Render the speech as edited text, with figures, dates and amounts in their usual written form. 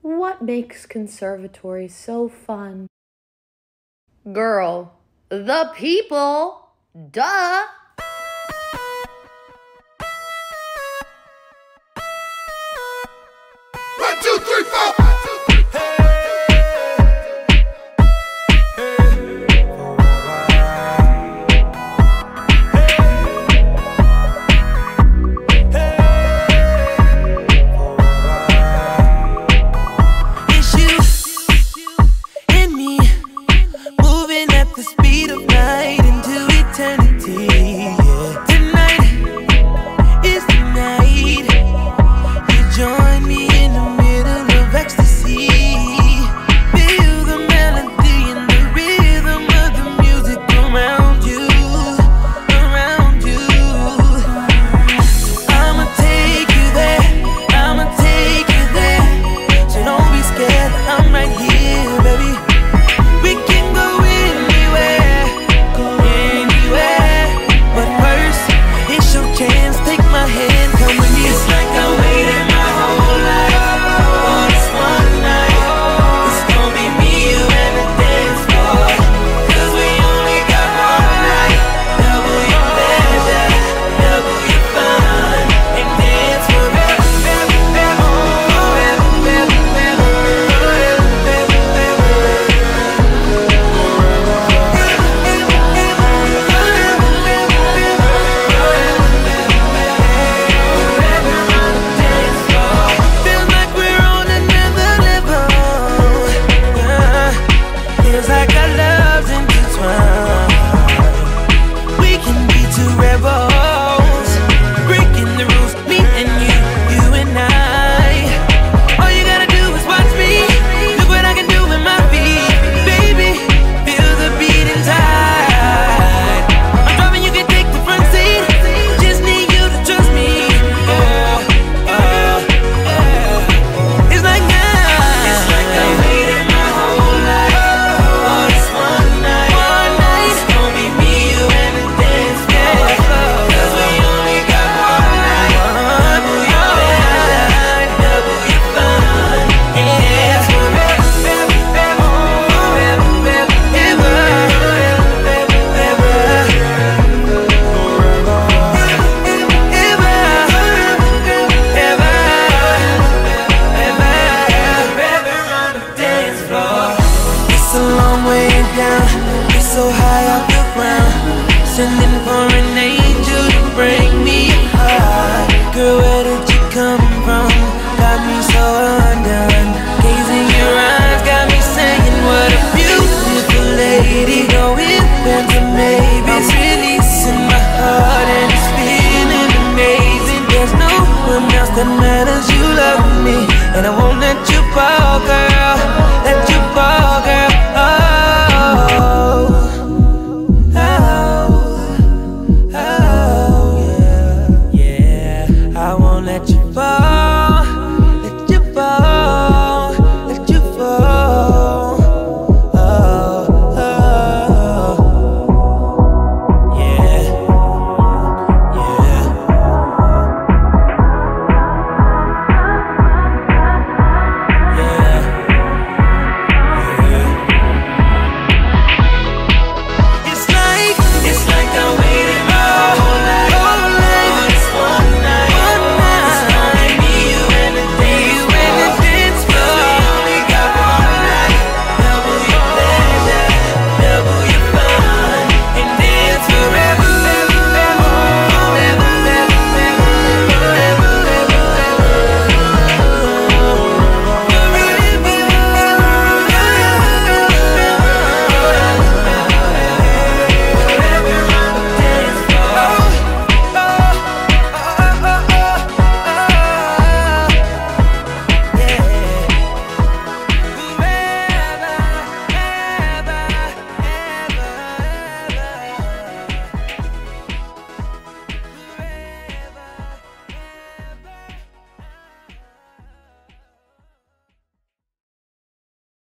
What makes Conservatory so fun? Girl, the people, duh! One, two, three, four. The speed of light into eternity. Yeah. Tonight is the night. You join me in the middle of ecstasy. Feel the melody and the rhythm of the music around you, around you. I'ma take you there, I'ma take you there. So don't be scared, I'm right here, baby. We can go take my hand, come with me. It's like I waited my whole life for this one night. It's gonna be me, you, and the dance floor. 'Cause we only got one night. Double your pleasure, double your fun, and dance forever, like our love's intertwined. We can be two rebels, breaking the rules, me and you and I. All you gotta do is watch me. Look what I can do with my feet. Baby, feel the beat inside. I'm driving, you can take the front seat. Just need you to trust me. It's like it's like I waited my whole life. It's so high off the ground, sending for an angel to bring me high. Girl, where did you come from? Got me so undone. Gazing your eyes got me saying, what a beautiful lady. No ifs and maybe I'm releasing my heart and it's feeling amazing. There's no one else that matters.